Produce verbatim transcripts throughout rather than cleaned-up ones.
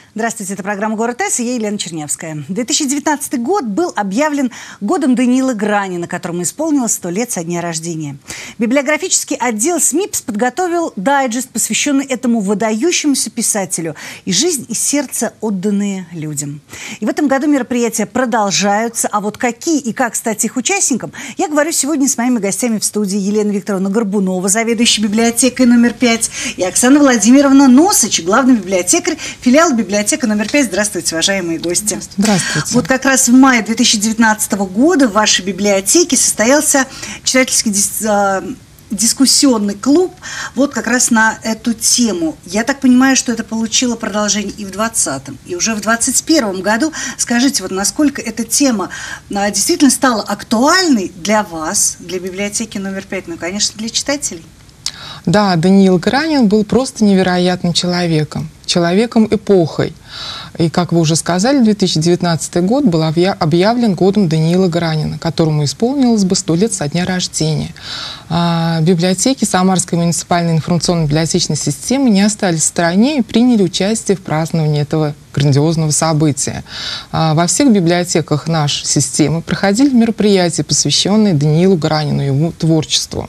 Здравствуйте, это программа «Город С», и я Елена Чернявская. две тысячи девятнадцатый год был объявлен годом Даниила Гранина, которому исполнилось сто лет со дня рождения. Библиографический отдел СМИПС подготовил дайджест, посвященный этому выдающемуся писателю, и жизнь и сердце, отданные людям. И в этом году мероприятия продолжаются, а вот какие и как стать их участником, я говорю сегодня с моими гостями в студии: Елена Викторовна Горбунова, заведующая библиотекой номер пять, и Оксана Владимировна Носыч, главный библиотекарь филиала библиотеки Библиотека номер пять. Здравствуйте, уважаемые гости. Здравствуйте. Вот как раз в мае две тысячи девятнадцатого года в вашей библиотеке состоялся читательский дис, э, дискуссионный клуб вот как раз на эту тему. Я так понимаю, что это получило продолжение и в двадцатом, и уже в двадцать первом году. Скажите, вот насколько эта тема э, действительно стала актуальной для вас, для библиотеки номер пять, ну, конечно, для читателей? Да, Даниил Гранин был просто невероятным человеком, человеком-эпохой. И, как вы уже сказали, две тысячи девятнадцатый год был объявлен годом Даниила Гранина, которому исполнилось бы сто лет со дня рождения. А библиотеки Самарской муниципальной информационно-библиотечной системы не остались в стороне и приняли участие в праздновании этого грандиозного события. А во всех библиотеках нашей системы проходили мероприятия, посвященные Даниилу Гранину и его творчеству.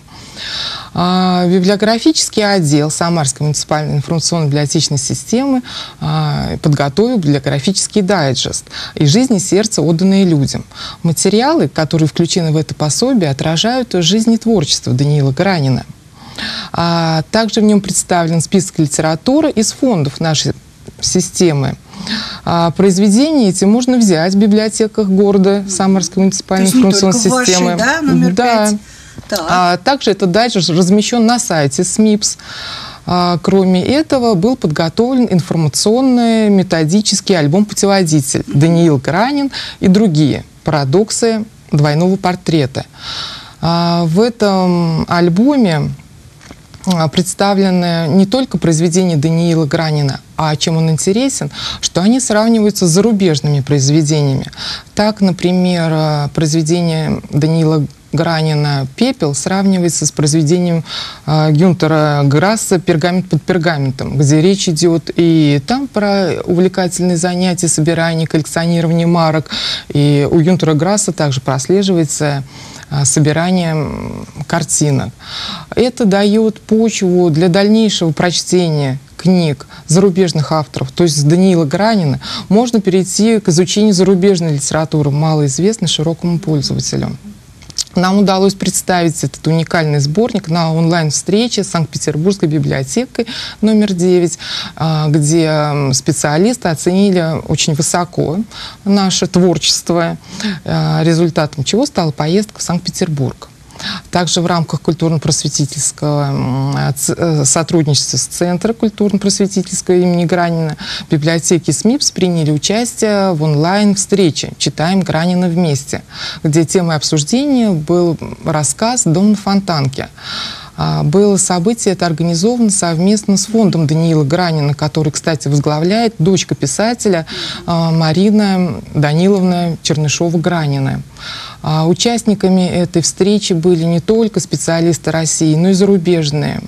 А, библиографический отдел Самарской муниципальной информационно-библиотечной системы а, подготовил библиографический дайджест «И жизнь и сердце, отданные людям». Материалы, которые включены в это пособие, отражают жизнь и творчество Даниила Гранина. А, также в нем представлен список литературы из фондов нашей системы. А, произведения эти можно взять в библиотеках города Самарской муниципальной информационной системы. Вашей, да, номер да. пять? А, также этот дайджест размещен на сайте СМИПС. А, кроме этого, был подготовлен информационный методический альбом-путеводитель «Даниил Гранин и другие парадоксы двойного портрета». А, в этом альбоме представлены не только произведения Даниила Гранина, а чем он интересен, что они сравниваются с зарубежными произведениями. Так, например, произведение Даниила Гранина «Пепел» сравнивается с произведением э, Гюнтера Грасса «Пергамент под пергаментом», где речь идет и там про увлекательные занятия, собирание, коллекционирование марок. И у Гюнтера Грасса также прослеживается э, собирание картинок. Это дает почву для дальнейшего прочтения книг зарубежных авторов, то есть с Даниила Гранина можно перейти к изучению зарубежной литературы, малоизвестной широкому пользователю. Нам удалось представить этот уникальный сборник на онлайн-встрече с Санкт-Петербургской библиотекой номер девять, где специалисты оценили очень высоко наше творчество, результатом чего стала поездка в Санкт-Петербург. Также в рамках культурно-просветительского сотрудничества с Центром культурно-просветительского имени Гранина библиотеки СМИПС приняли участие в онлайн-встрече «Читаем Гранина вместе», где темой обсуждения был рассказ «Дом на Фонтанке». Было событие это организовано совместно с фондом Даниила Гранина, который, кстати, возглавляет дочка писателя Марина Даниловна Чернышова-Гранина. Участниками этой встречи были не только специалисты России, но и зарубежные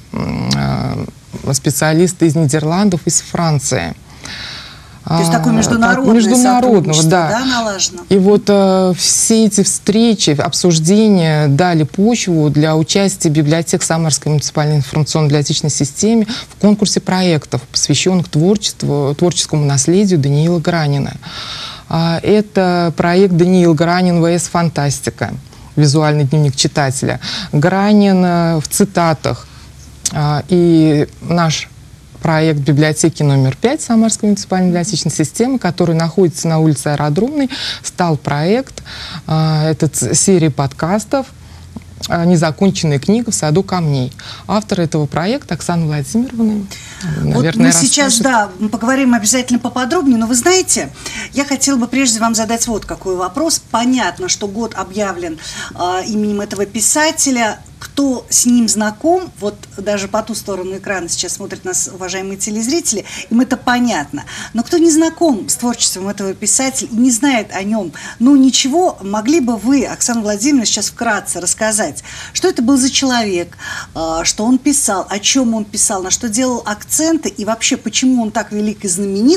специалисты из Нидерландов, из Франции. То есть такое международное международного, да. Да, налажено. И вот э, все эти встречи, обсуждения дали почву для участия библиотек Самарской муниципальной информационно-библиотечной системы в конкурсе проектов, посвященных творчеству, творческому наследию Даниила Гранина. А, это проект «Даниил Гранин ВС Фантастика», визуальный дневник читателя. Гранин э, в цитатах. А, и наш проект библиотеки номер пять Самарской муниципальной библиотечной системы, который находится на улице Аэродромной, стал проект, э, этот серии подкастов «Незаконченная книга в саду камней». Автор этого проекта Оксана Владимировна. Наверное, вот мы сейчас, да, мы поговорим обязательно поподробнее, но вы знаете, я хотела бы прежде вам задать вот какой вопрос. Понятно, что год объявлен э, именем этого писателя. кто с ним знаком, вот даже по ту сторону экрана сейчас смотрят нас уважаемые телезрители, им это понятно. Но кто не знаком с творчеством этого писателя и не знает о нем, ну ничего, могли бы вы, Оксана Владимировна, сейчас вкратце рассказать, что это был за человек, что он писал, о чем он писал, на что делал акценты и вообще почему он так велик и знаменит,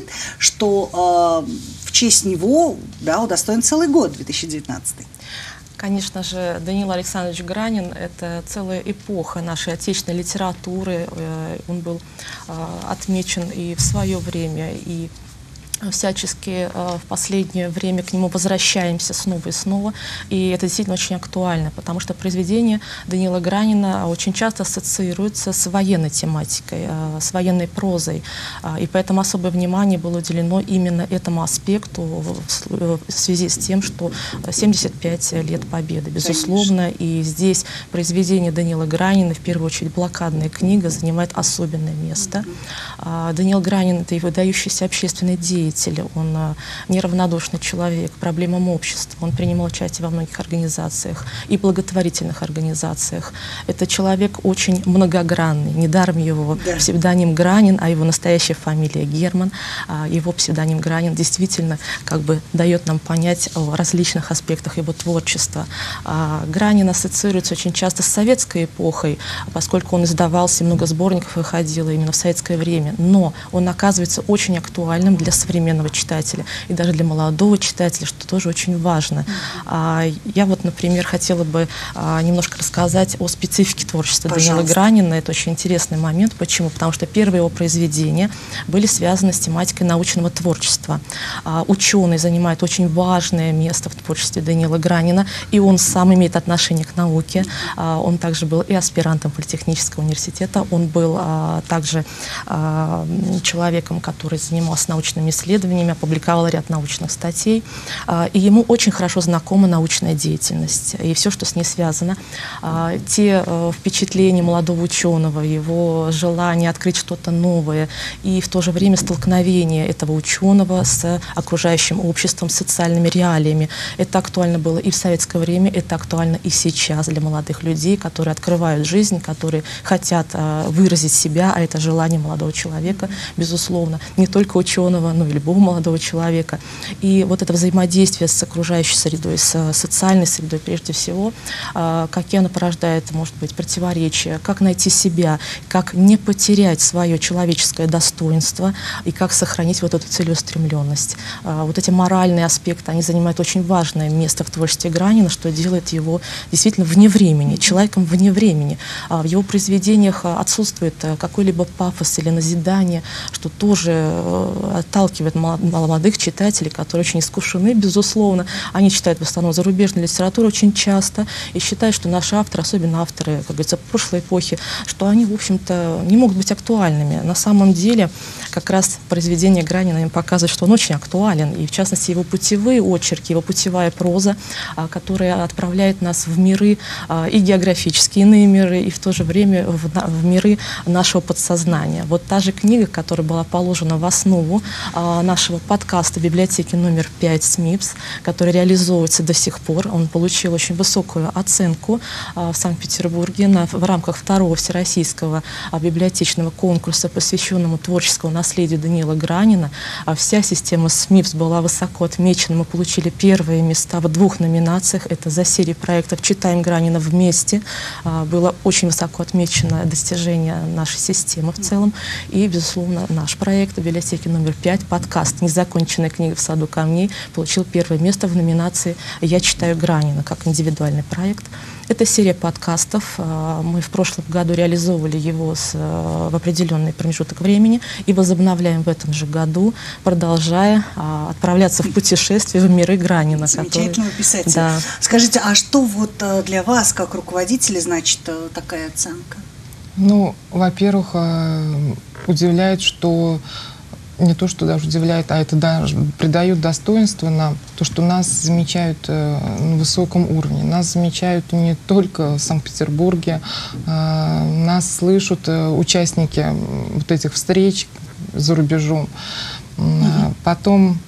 что в честь него, да, удостоен целый год, две тысячи девятнадцатый. Конечно же, Даниил Александрович Гранин – это целая эпоха нашей отечественной литературы. Он был отмечен и в свое время, и всячески в последнее время к нему возвращаемся снова и снова, и это действительно очень актуально, потому что произведения Даниила Гранина очень часто ассоциируются с военной тематикой, с военной прозой, и поэтому особое внимание было уделено именно этому аспекту в связи с тем, что семьдесят пять лет Победы, безусловно, конечно. И здесь произведение Даниила Гранина, в первую очередь блокадная книга, занимает особенное место. Mm-hmm. Даниил Гранин – это и выдающийся общественный деятель, он неравнодушный человек к проблемам общества, он принимал участие во многих организациях и благотворительных организациях. Это человек очень многогранный, недаром его да. псевдоним Гранин, а его настоящая фамилия Герман. Его псевдоним Гранин действительно как бы дает нам понять о различных аспектах его творчества. Гранин ассоциируется очень часто с советской эпохой, поскольку он издавался, много сборников выходило именно в советское время, но он оказывается очень актуальным для современного современного читателя и даже для молодого читателя, что тоже очень важно. Mm-hmm. Я вот, например, хотела бы немножко рассказать о специфике творчества Даниила Гранина. Это очень интересный момент. Почему? Потому что первые его произведения были связаны с тематикой научного творчества. Ученый занимает очень важное место в творчестве Даниила Гранина, и он сам имеет отношение к науке. Он также был и аспирантом Политехнического университета, он был также человеком, который занимался научными исследованиями, исследованиями, опубликовал ряд научных статей, и ему очень хорошо знакома научная деятельность и все, что с ней связано. Те впечатления молодого ученого, его желание открыть что-то новое и в то же время столкновение этого ученого с окружающим обществом, с социальными реалиями. Это актуально было и в советское время, это актуально и сейчас для молодых людей, которые открывают жизнь, которые хотят выразить себя, а это желание молодого человека, безусловно, не только ученого, но и любого молодого человека. И вот это взаимодействие с окружающей средой, с социальной средой прежде всего, какие оно порождает, может быть, противоречия, как найти себя, как не потерять свое человеческое достоинство и как сохранить вот эту целеустремленность. Вот эти моральные аспекты, они занимают очень важное место в творчестве Гранина, что делает его действительно вне времени, человеком вне времени. В его произведениях отсутствует какой-либо пафос или назидание, что тоже отталкивает молодых читателей, которые очень искушены, безусловно. Они читают в основном зарубежную литературу очень часто и считают, что наши авторы, особенно авторы, как говорится, прошлой эпохи, что они, в общем-то, не могут быть актуальными. На самом деле, как раз произведение Гранина им показывает, что он очень актуален, и в частности его путевые очерки, его путевая проза, которая отправляет нас в миры и географические иные миры, и в то же время в, в миры нашего подсознания. Вот та же книга, которая была положена в основу нашего подкаста библиотеки номер пять СМИПС, который реализовывается до сих пор. Он получил очень высокую оценку в Санкт-Петербурге на, в рамках второго всероссийского библиотечного конкурса, посвященному творческому наследию Даниила Гранина. Вся система СМИПС была высоко отмечена. Мы получили первые места в двух номинациях. Это за серию проектов «Читаем Гранина вместе». Было очень высоко отмечено достижение нашей системы в целом. И, безусловно, наш проект библиотеки номер пять, подкаст «Незаконченная книга в саду камней», получил первое место в номинации «Я читаю Гранина» как индивидуальный проект. Это серия подкастов. Мы в прошлом году реализовывали его с, в определенный промежуток времени и возобновляем в этом же году, продолжая а, отправляться в путешествие в миры Гранина. Замечательного который... писателя. Да. Скажите, а что вот для вас, как руководителя, значит такая оценка? Ну, во-первых, удивляет, что не то, что даже удивляет, а это даже придает достоинство нам, то, что нас замечают э, на высоком уровне. Нас замечают не только в Санкт-Петербурге, э, нас слышат э, участники вот этих встреч за рубежом. Mm-hmm. Потом,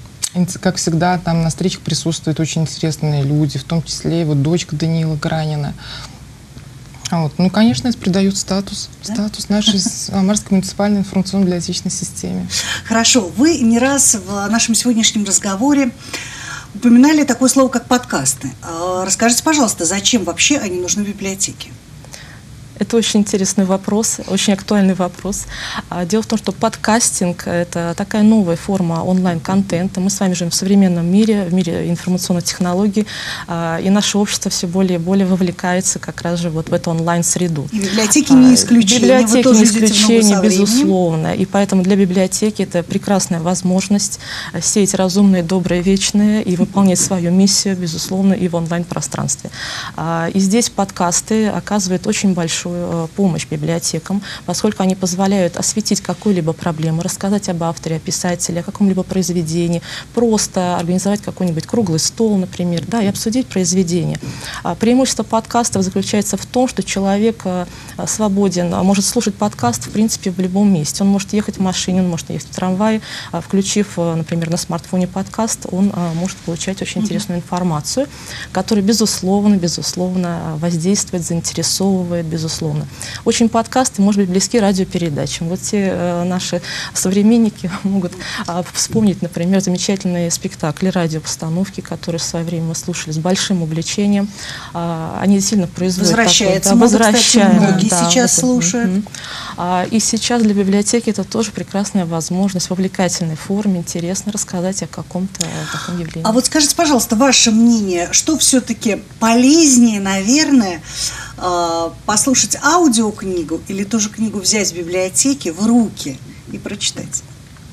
как всегда, там на встречах присутствуют очень интересные люди, в том числе и вот дочка Даниила Гранина. А вот, ну, конечно, это придает статус, Да? статус нашей Самарской муниципальной информационно-библиотечной системе. Хорошо. Вы не раз в нашем сегодняшнем разговоре упоминали такое слово, как подкасты. Расскажите, пожалуйста, зачем вообще они нужны в библиотеке? Это очень интересный вопрос, очень актуальный вопрос. Дело в том, что подкастинг — это такая новая форма онлайн-контента. Мы с вами живем в современном мире, в мире информационных технологий, и наше общество все более и более вовлекается как раз же вот в эту онлайн-среду. И библиотеки не исключение. Библиотеки не исключение, безусловно. И поэтому для библиотеки это прекрасная возможность сеять разумное, доброе, вечное и выполнять свою миссию, безусловно, и в онлайн-пространстве. И здесь подкасты оказывают очень большую помощь библиотекам, поскольку они позволяют осветить какую-либо проблему, рассказать об авторе, о писателе, о каком-либо произведении, просто организовать какой-нибудь круглый стол, например, да, и обсудить произведение. А преимущество подкастов заключается в том, что человек а, свободен, а, может слушать подкаст, в принципе, в любом месте. Он может ехать в машине, он может ехать в трамвае, а, включив, а, например, на смартфоне подкаст, он а, может получать очень интересную информацию, которая, безусловно, безусловно, воздействует, заинтересовывает, безусловно. Очень подкасты, может быть, близки радиопередачам. Вот те э, наши современники могут э, вспомнить, например, замечательные спектакли, радиопостановки, которые в свое время мы слушали с большим увлечением. Э, они сильно производят... Возвращается. Такой, да, возвращаем, многие да, сейчас это, слушают. Uh-huh. А, и сейчас для библиотеки это тоже прекрасная возможность в увлекательной форме, интересно рассказать о каком-то таком явлении. А вот скажите, пожалуйста, ваше мнение, что все-таки полезнее, наверное, послушать аудиокнигу или ту же книгу взять в библиотеке в руки и прочитать?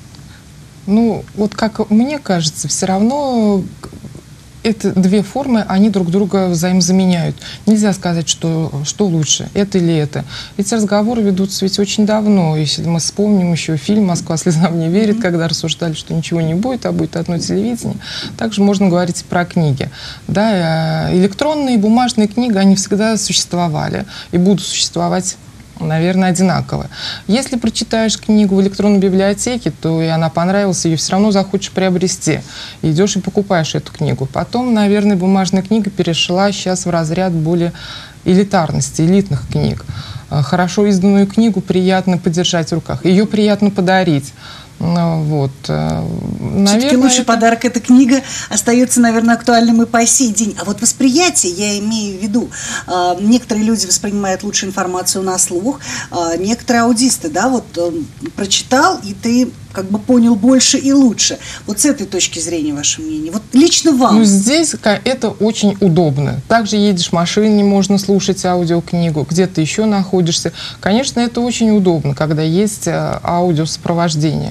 Ну, вот как мне кажется, все равно эти две формы, они друг друга взаимозаменяют. Нельзя сказать, что, что лучше, это или это. Эти разговоры ведутся ведь очень давно. Если мы вспомним еще фильм «Москва слезам не верит», mm-hmm. когда рассуждали, что ничего не будет, а будет одно телевидение. Также можно говорить и про книги. Да, электронные и бумажные книги, они всегда существовали и будут существовать, наверное, одинаково. Если прочитаешь книгу в электронной библиотеке, то и она понравилась, ее все равно захочешь приобрести. И идешь и покупаешь эту книгу. Потом, наверное, бумажная книга перешла сейчас в разряд более элитарности, элитных книг. Хорошо изданную книгу приятно подержать в руках. Ее приятно подарить. Вот. Все-таки лучший это... подарок — эта книга остается, наверное, актуальным и по сей день. А вот восприятие, я имею в виду, э, некоторые люди воспринимают лучше информацию на слух, э, некоторые аудисты, да, вот э, прочитал, и ты как бы понял больше и лучше. Вот с этой точки зрения ваше мнение. Вот лично вам. Ну, здесь это очень удобно. Также едешь в машине, можно слушать аудиокнигу, где-то еще находишься. Конечно, это очень удобно, когда есть аудиосопровождение.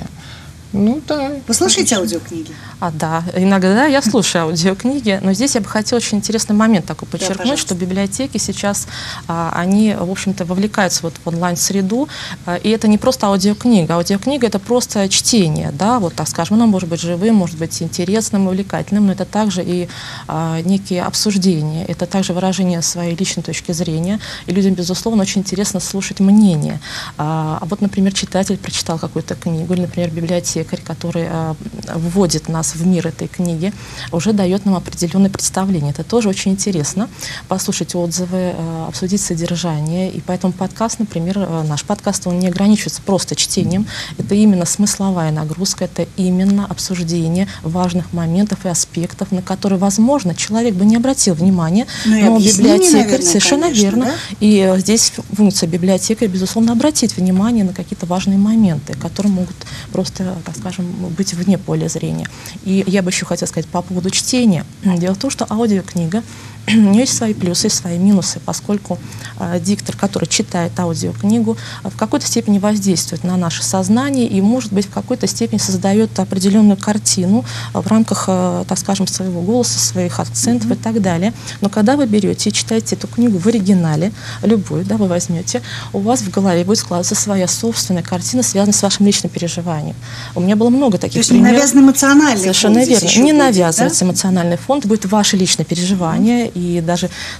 Ну да. Вы слушаете аудиокниги? А, да, иногда я слушаю аудиокниги, но здесь я бы хотела очень интересный момент такой подчеркнуть, да, что библиотеки сейчас, а, они, в общем-то, вовлекаются вот в онлайн-среду, а, и это не просто аудиокнига. Аудиокнига — это просто чтение, да, вот так скажем, оно может быть живым, может быть интересным, увлекательным, но это также и а, некие обсуждения, это также выражение своей личной точки зрения, и людям, безусловно, очень интересно слушать мнение. А, а вот, например, читатель прочитал какую-то книгу, или, например, библиотекарь, который а, вводит нас в мир этой книги, уже дает нам определенное представление. Это тоже очень интересно. Послушать отзывы, обсудить содержание. И поэтому подкаст, например, наш подкаст, он не ограничивается просто чтением. Это именно смысловая нагрузка, это именно обсуждение важных моментов и аспектов, на которые, возможно, человек бы не обратил внимания, но, но библиотекарь, наверное, совершенно конечно, верно. Да? И здесь функция библиотекаря, безусловно, обратить внимание на какие-то важные моменты, которые могут просто, так скажем, быть вне поля зрения. И я бы еще хотела сказать по поводу чтения. Дело в том, что аудиокнига, у нее есть свои плюсы и свои минусы, поскольку э, диктор, который читает аудиокнигу, э, в какой-то степени воздействует на наше сознание и, может быть, в какой-то степени создает определенную картину э, в рамках, э, так скажем, своего голоса, своих акцентов mm-hmm. и так далее. Но когда вы берете и читаете эту книгу в оригинале, любую, да, вы возьмете, у вас в голове будет складываться своя собственная картина, связанная с вашим личным переживанием. У меня было много таких примеров. То есть примеров. не навязан эмоциональный Совершенно фонд. верно. Не будет, навязывается да? эмоциональный фонд, будет ваше личное переживание, mm-hmm. и даже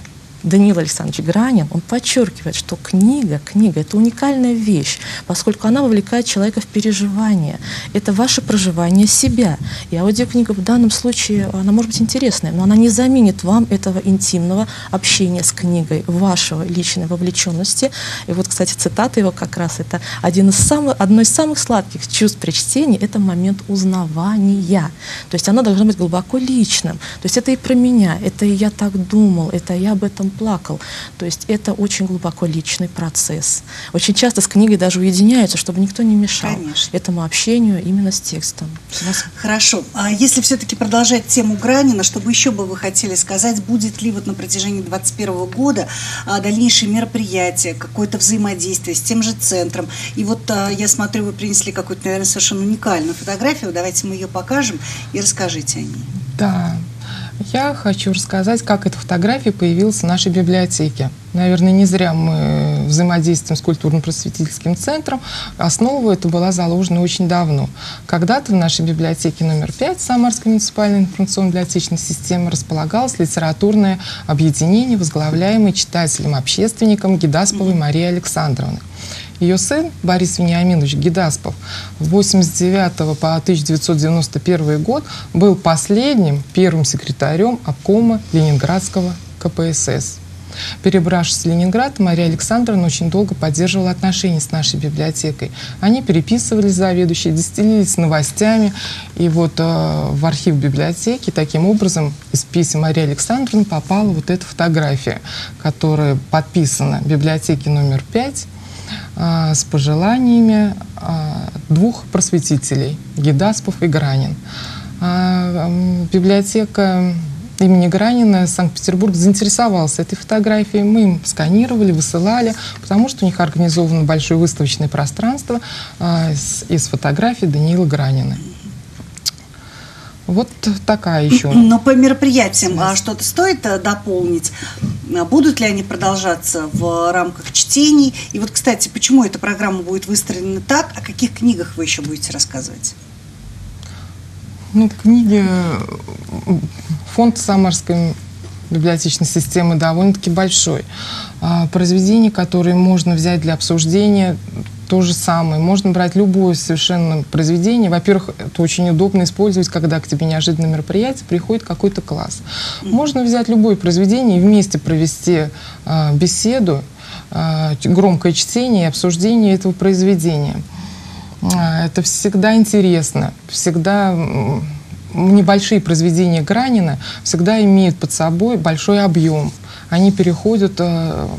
Даниил Александрович Гранин, он подчеркивает, что книга, книга – это уникальная вещь, поскольку она вовлекает человека в переживание. Это ваше проживание себя. И аудиокнига в данном случае, она может быть интересная, но она не заменит вам этого интимного общения с книгой, вашего личной вовлеченности. И вот, кстати, цитата его как раз, это один из самых, одно из самых сладких чувств при чтении – это момент узнавания. То есть оно должно быть глубоко личным. То есть это и про меня, это и я так думал, это я об этом плакал. То есть это очень глубоко личный процесс. Очень часто с книгой даже уединяются, чтобы никто не мешал Конечно. этому общению именно с текстом. Хорошо. А если все-таки продолжать тему Гранина, что бы еще бы вы хотели сказать, будет ли вот на протяжении двадцать первого года а, дальнейшие мероприятия, какое-то взаимодействие с тем же центром? И вот а, я смотрю, вы принесли какую-то, наверное, совершенно уникальную фотографию. Давайте мы ее покажем и расскажите о ней. Да, я хочу рассказать, как эта фотография появилась в нашей библиотеке. Наверное, не зря мы взаимодействуем с культурно-просветительским центром. Основа эта была заложена очень давно. Когда-то в нашей библиотеке номер пять Самарской муниципальной информационно-библиотечной системы располагалось литературное объединение, возглавляемое читателем-общественником Гедасповой Марией Александровной. Ее сын Борис Вениаминович Гедаспов с восемьдесят девятого по тысяча девятьсот девяносто первый год был последним первым секретарем обкома Ленинградского ка пэ эс эс. Перебравшись в Ленинград, Мария Александровна очень долго поддерживала отношения с нашей библиотекой. Они переписывались с заведующей, делились новостями. И вот э, в архив библиотеки таким образом из писем Марии Александровны попала вот эта фотография, которая подписана в библиотеке номер пять э, с пожеланиями э, двух просветителей – Гедаспов и Гранин. А, э, библиотека имени Гранина Санкт-Петербург заинтересовался этой фотографией. Мы им сканировали, высылали, потому что у них организовано большое выставочное пространство а, из, из фотографий Даниила Гранина. Вот такая еще. Но по мероприятиям а, что-то стоит а, дополнить? Будут ли они продолжаться в рамках чтений? И вот, кстати, почему эта программа будет выстроена так? О каких книгах вы еще будете рассказывать? Ну, книги, фонд Самарской библиотечной системы довольно-таки большой. А, произведения, которые можно взять для обсуждения, то же самое. Можно брать любое совершенно произведение. Во-первых, это очень удобно использовать, когда к тебе неожиданное мероприятие, приходит какой-то класс. Можно взять любое произведение и вместе провести а, беседу, а, громкое чтение и обсуждение этого произведения. Это всегда интересно, всегда небольшие произведения Гранина всегда имеют под собой большой объем. Они переходят э,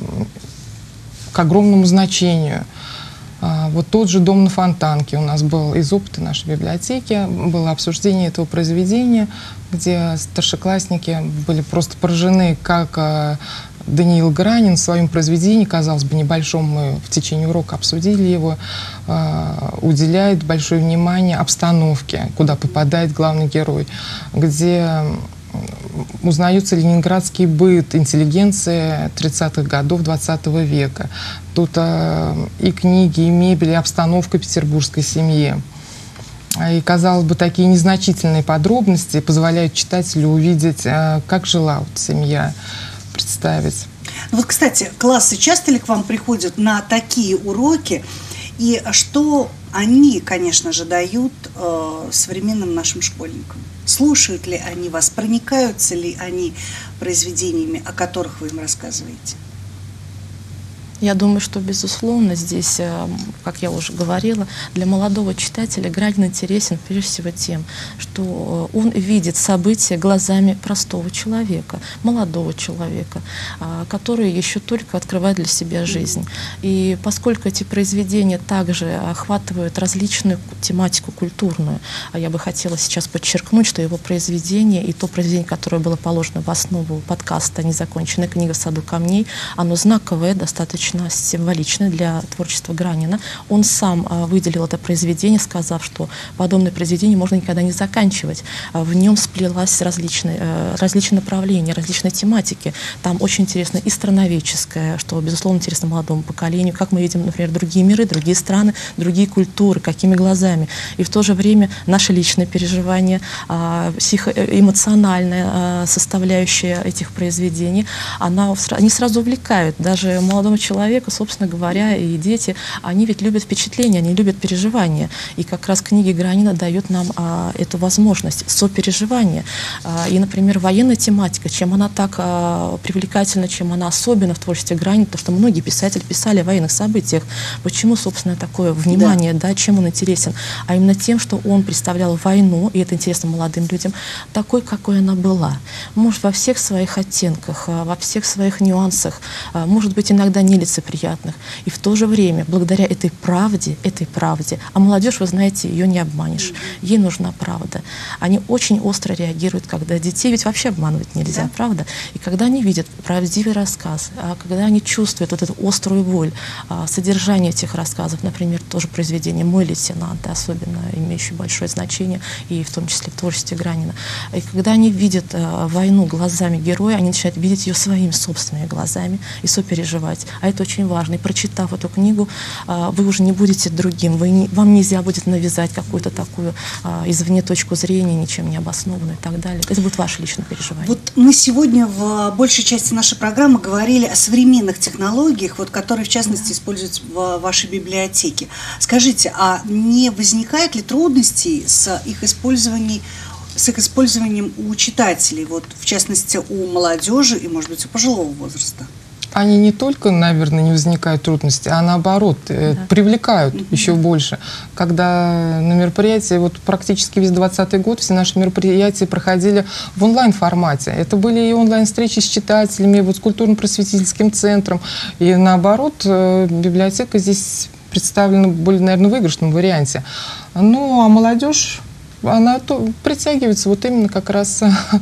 к огромному значению. А, вот тот же «Дом на Фонтанке» у нас был из опыта нашей библиотеки, было обсуждение этого произведения, где старшеклассники были просто поражены, как э, Даниил Гранин в своем произведении, казалось бы, небольшом, мы в течение урока обсудили его, э, уделяет большое внимание обстановке, куда попадает главный герой, где узнается ленинградский быт, интеллигенция тридцатых годов двадцатого века. Тут э, и книги, и мебель, и обстановка петербургской семьи. И, казалось бы, такие незначительные подробности позволяют читателю увидеть, э, как жила вот семья, представить. Вот, кстати, классы часто ли к вам приходят на такие уроки? И что они, конечно же, дают э, современным нашим школьникам? Слушают ли они вас? Проникаются ли они произведениями, о которых вы им рассказываете? Я думаю, что, безусловно, здесь, как я уже говорила, для молодого читателя Гранин интересен прежде всего тем, что он видит события глазами простого человека, молодого человека, который еще только открывает для себя жизнь. И поскольку эти произведения также охватывают различную тематику культурную, а я бы хотела сейчас подчеркнуть, что его произведение и то произведение, которое было положено в основу подкаста «Незаконченная книга в саду камней», оно знаковое достаточно достаточно символичное для творчества Гранина. Он сам выделил это произведение, сказав, что подобное произведение можно никогда не заканчивать. В нем сплелась различные, различные направления, различные тематики. Там очень интересно и страноведческое, что, безусловно, интересно молодому поколению, как мы видим, например, другие миры, другие страны, другие культуры, какими глазами. И в то же время наши личные переживания, психоэмоциональная составляющая этих произведений, она, они сразу увлекают. Даже молодому человеку, собственно говоря, и дети, они ведь любят впечатления, они любят переживания. И как раз книги Гранина дают нам а, эту возможность сопереживания. А, и, например, военная тематика, чем она так а, привлекательна, чем она особенна в творчестве Гранина, потому что многие писатели писали о военных событиях. Почему, собственно, такое внимание, да. Да, чем он интересен? А именно тем, что он представлял войну, и это интересно молодым людям, такой, какой она была. Может, во всех своих оттенках, во всех своих нюансах, может быть, иногда нелицеприятных. И в то же время, благодаря этой правде, этой правде, а молодежь, вы знаете, ее не обманешь. Ей нужна правда. Они очень остро реагируют, когда детей ведь вообще обманывать нельзя, да. Правда? И когда они видят правдивый рассказ, когда они чувствуют вот эту острую боль, содержание этих рассказов, например, тоже произведение «Мой лейтенант», особенно имеющее большое значение, и в том числе в творчестве Гранина. И когда они видят войну глазами героя, они начинают видеть ее своими собственными глазами и сопереживать. А это очень важно. И прочитав эту книгу, вы уже не будете другим. Вы не, вам нельзя будет навязать какую-то такую извне точку зрения, ничем не обоснованную и так далее. Это будет ваше личное переживание. Вот мы сегодня в большей части нашей программы говорили о современных технологиях, вот, которые, в частности, используются в вашей библиотеке. Скажите, а не возникает ли трудностей с их использованием, с их использованием у читателей, вот, в частности, у молодежи и, может быть, у пожилого возраста? Они не только, наверное, не возникают трудности, а наоборот, да. привлекают mm-hmm. еще больше. Когда на мероприятии, вот практически весь двадцатый год, все наши мероприятия проходили в онлайн-формате. Это были и онлайн-встречи с читателями, вот с культурно-просветительским центром. И наоборот, библиотека здесь представлена в более, наверное, выигрышном варианте. Ну, а молодежь, она то, притягивается вот именно как раз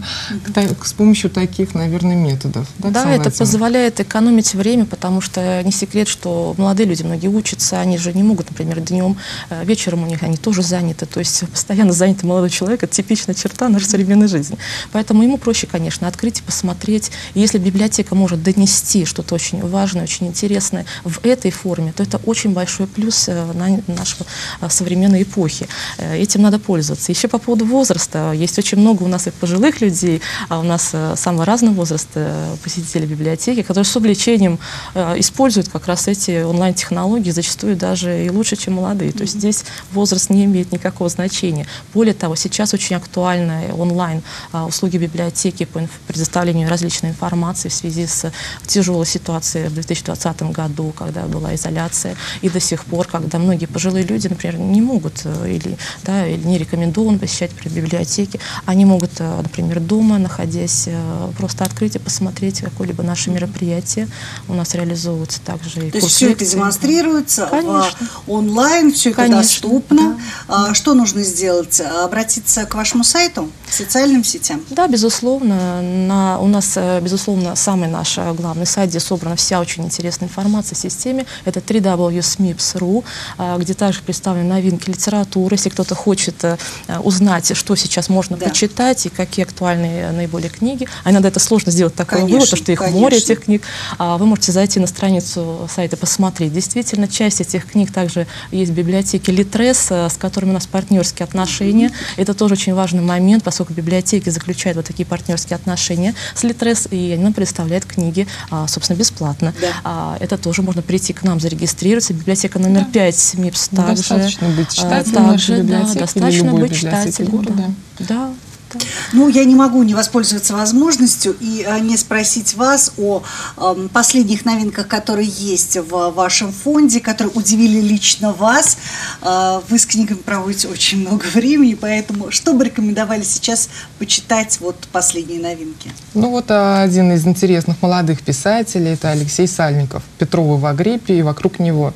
с помощью таких, наверное, методов. Да, да, это позволяет экономить время, потому что не секрет, что молодые люди многие учатся, они же не могут, например, днем, вечером у них они тоже заняты, то есть постоянно занятый молодой человек — это типичная черта нашей современной жизни. Поэтому ему проще, конечно, открыть и посмотреть. И если библиотека может донести что-то очень важное, очень интересное в этой форме, то это очень большой плюс на нашей современной эпохи. Этим надо пользоваться. Еще по поводу возраста. Есть очень много у нас и пожилых людей, а у нас самого разного возраста посетителей библиотеки, которые с увлечением используют как раз эти онлайн-технологии, зачастую даже и лучше, чем молодые. То есть здесь возраст не имеет никакого значения. Более того, сейчас очень актуальны онлайн услуги библиотеки по предоставлению различной информации в связи с тяжелой ситуацией в две тысячи двадцатом году, когда была изоляция, и до сих пор, когда многие пожилые люди, например, не могут или, да, или не рекомендуют посещать библиотеки. Они могут, например, дома, находясь, просто открыть и посмотреть какое-либо наше мероприятие. У нас реализовываются также и То есть все это демонстрируется Конечно. в онлайн, все это Конечно, доступно. да. Что нужно сделать? Обратиться к вашему сайту, к социальным сетям? Да, безусловно. На, у нас, безусловно, самый наш главный сайт, где собрана вся очень интересная информация в системе. Это дабл ю дабл ю дабл ю точка смипс точка ру, где также представлены новинки литературы. Если кто-то хочет узнать, что сейчас можно да. почитать и какие актуальные наиболее книги. А иногда это сложно сделать такой вывод, потому что их конечно. море этих книг. А вы можете зайти на страницу сайта, посмотреть. Действительно, часть этих книг также есть в библиотеке Литрес, с которыми у нас партнерские отношения. Mm-hmm. Это тоже очень важный момент, поскольку библиотеки заключают вот такие партнерские отношения с Литрес, и они нам предоставляют книги, собственно, бесплатно. Да. Это тоже можно прийти к нам, зарегистрироваться. Библиотека номер да. пять СМИПС также. Достаточно быть читателем также, нашей библиотеки, да, достаточно быть читателем. Города. Да. Да. Ну, я не могу не воспользоваться возможностью и а, не спросить вас о а, последних новинках, которые есть в вашем фонде, которые удивили лично вас. А, вы с книгами проводите очень много времени, поэтому что бы рекомендовали сейчас почитать вот последние новинки? Ну, вот один из интересных молодых писателей — это Алексей Сальников. «Петрова в Агриппе и вокруг него».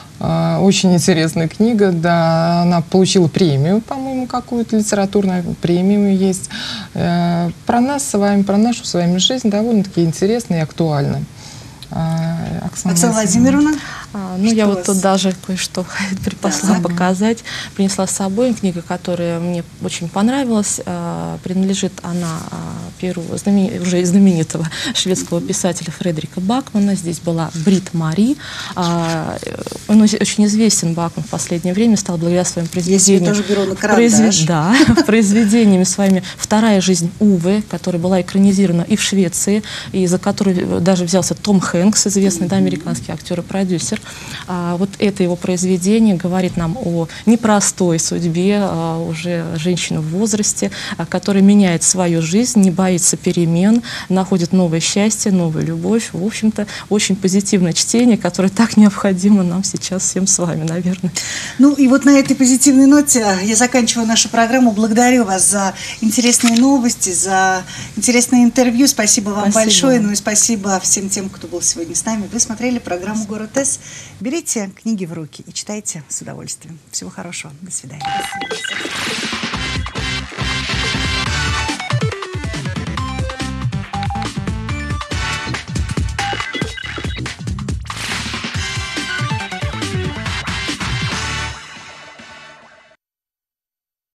Очень интересная книга, да, она получила премию, по-моему, какую-то литературную премию есть. Про нас с вами, про нашу с вами жизнь довольно-таки интересно и актуально. Оксана, Оксана Владимировна. А, ну, я вот тут даже кое-что припасла Да. показать, принесла с собой. Книга, которая мне очень понравилась, а, принадлежит она а, перу знамени- уже знаменитого шведского писателя Фредерика Бакмана. Здесь была Брит Мари. А, он очень известен, Бакман, в последнее время стал благодаря своим произведениям. Я себе тоже беру на карандаш. Да, произведениями своими «Вторая жизнь Уве», которая была экранизирована и в Швеции, и за которую даже взялся Том Хэнкс, известный да, американский актер и продюсер. А, вот это его произведение говорит нам о непростой судьбе а, уже женщины в возрасте, а, которая меняет свою жизнь, не боится перемен, находит новое счастье, новую любовь. В общем-то, очень позитивное чтение, которое так необходимо нам сейчас всем с вами, наверное. Ну и вот на этой позитивной ноте я заканчиваю нашу программу. Благодарю вас за интересные новости, за интересное интервью. Спасибо вам Спасибо. большое. Ну и спасибо всем тем, кто был сегодня с нами. Вы смотрели программу «Город С». Берите книги в руки и читайте с удовольствием. Всего хорошего. До свидания.